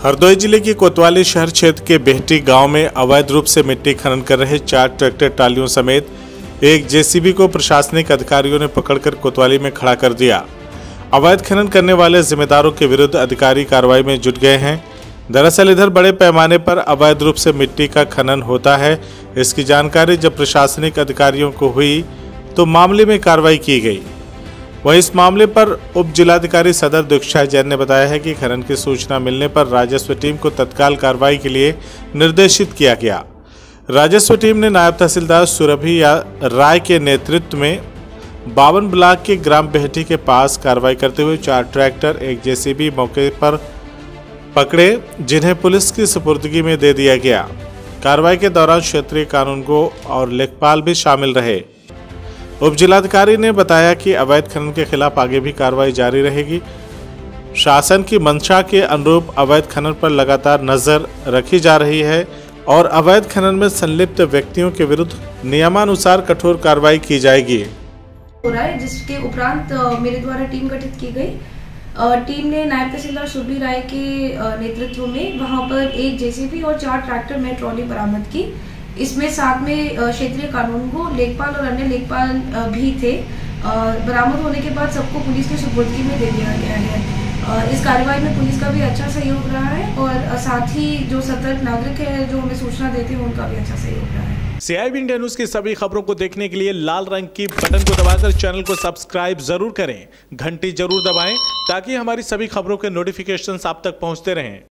हरदोई जिले के कोतवाली शहर क्षेत्र के बेहटी गांव में अवैध रूप से मिट्टी खनन कर रहे 4 ट्रैक्टर ट्रालियों समेत एक जेसीबी को प्रशासनिक अधिकारियों ने पकड़कर कोतवाली में खड़ा कर दिया। अवैध खनन करने वाले जिम्मेदारों के विरुद्ध अधिकारी कार्रवाई में जुट गए हैं। दरअसल इधर बड़े पैमाने पर अवैध रूप से मिट्टी का खनन होता है। इसकी जानकारी जब प्रशासनिक अधिकारियों को हुई तो मामले में कार्रवाई की गई। वहीं इस मामले पर उप जिलाधिकारी सदर दीक्षा जैन ने बताया है कि खनन की सूचना मिलने पर राजस्व टीम को तत्काल कार्रवाई के लिए निर्देशित किया गया। राजस्व टीम ने नायब तहसीलदार सुरभि राय के नेतृत्व में 52 ब्लॉक के ग्राम बेहटी के पास कार्रवाई करते हुए 4 ट्रैक्टर एक जेसीबी मौके पर पकड़े, जिन्हें पुलिस की सुपुर्दगी में दे दिया गया। कार्रवाई के दौरान क्षेत्रीय कानूनगो और लेखपाल भी शामिल रहे। उप जिलाधिकारी ने बताया कि अवैध खनन के खिलाफ आगे भी कार्रवाई जारी रहेगी। शासन की मंशा के अनुरूप अवैध खनन पर लगातार नजर रखी जा रही है और अवैध खनन में संलिप्त व्यक्तियों के विरुद्ध नियमानुसार कठोर कार्रवाई की जाएगी। हो रहा है, जिसके उपरांत मेरे द्वारा टीम गठित की गई। टीम ने नायब तहसीलदार सुरभि राय के नेतृत्व में वहां पर एक जेसीबी और 4 ट्रैक्टर में ट्रॉली बरामद की। इसमें साथ में क्षेत्रीय कानून को लेखपाल और अन्य लेखपाल भी थे। बरामद होने के बाद सबको पुलिस की सुपुर्दगी में दे दिया गया है। इस कार्रवाई में पुलिस का भी अच्छा सहयोग रहा है और साथ ही जो सतर्क नागरिक है जो हमें सूचना देते हैं उनका भी अच्छा सहयोग रहा है। CIB इंडिया न्यूज की सभी खबरों को देखने के लिए लाल रंग की बटन को दबाकर चैनल को सब्सक्राइब जरूर करें, घंटी जरूर दबाएं ताकि हमारी सभी खबरों के नोटिफिकेशन आप तक पहुंचते रहें।